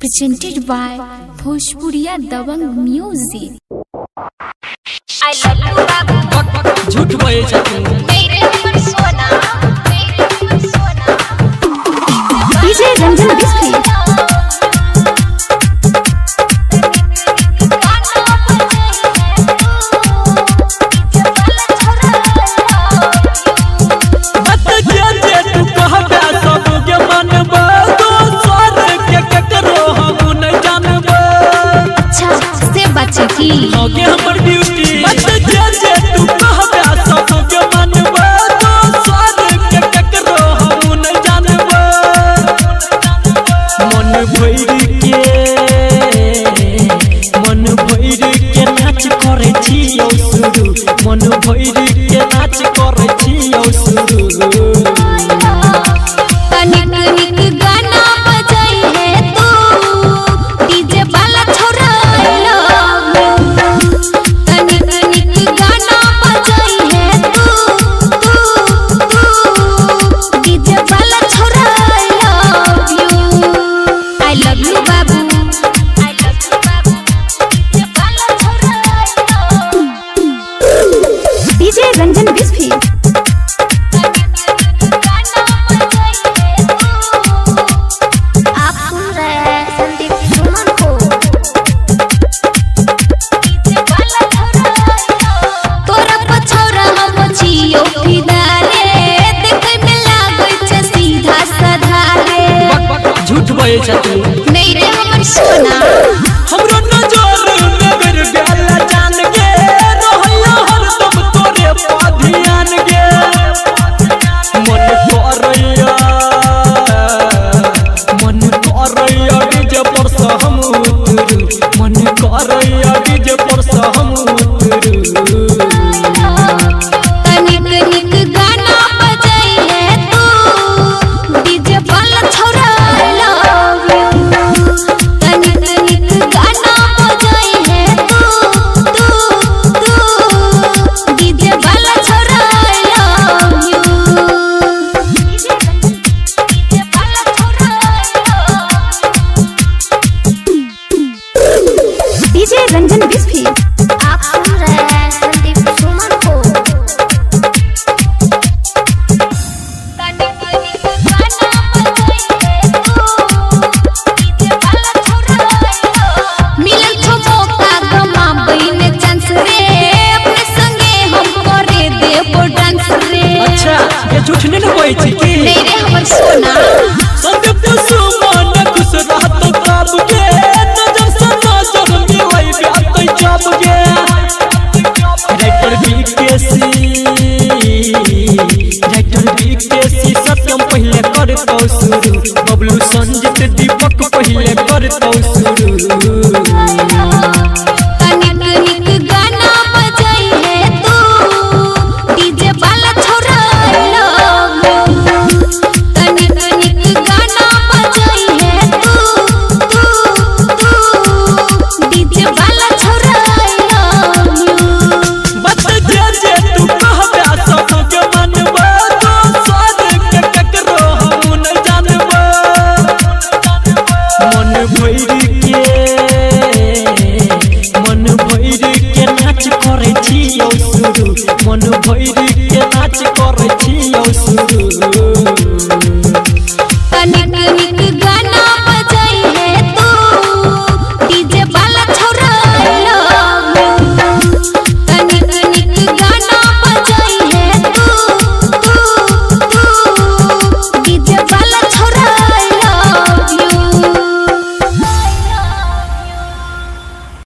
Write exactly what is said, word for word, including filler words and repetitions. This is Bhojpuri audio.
presented by Bhojpuriya Dabang Music. I love you babu झूठ बोले जाते मेरे हमर सोना मेरे हमर सोना डीजे रंजन बिस्फी आगे हमर ड्यूटी मत जे जे तू कहबे सब के मानबे तो स्वाद के ककरो हम नहीं जानबे मन भइर के मन भइर के नाच करे छियौ शुरू मन भइर के नाच करे छियौ शुरू रंजन बिस्फी आप सुन रहे हैं संदीप सुमन को तोरा पछौरा हम छियो फिदारे देखे में लागै छ सीधा साधा रे झूठ बोले जाते नहीं रे हमर सोना हमरो नजर नगर गला जान के रहया हरदम तोरे पा ध्यान गे मन करैया मन करैया डीजे पर से हम उतरू मन करैया डीजे पर से हम उतरू तनिक निक गाना बजाई है तू डीजे वाला छोरा लव यू तनिक निक गाना बजाई है तू तू तू डीजे वाला छोरा लव यू डीजे वाला छोरा डीजे रंजन बिस्फी आप सुन रहे हैं संदीप सुमन को मिलल छो मौका गमा बहिने चांस रे अपने संगे हम करे देबो डांस रे अच्छा ये झूठ नहीं न बोई छी की नहीं रे हमर सोना संदीप सुमन खुश रहत कब के नजर से नजर मिलई बात जब के writer BKC writer BKC Satyam पहले करतौ शुरू बबलू संजीत दीपक पहले करतौ शुरू तनिक निक गाना बजाई है तू डीजे वाला छोरा लव यू तनिक निक गाना बजाई है तू तू तू डीजे वाला छोरा लव यू बत जे जे तू कहबे सब के मानबे तो स्वाद के ककरो हम नहीं जानबे मन भइर के मन भइर के नाच करे छियौ शुरू मन भइर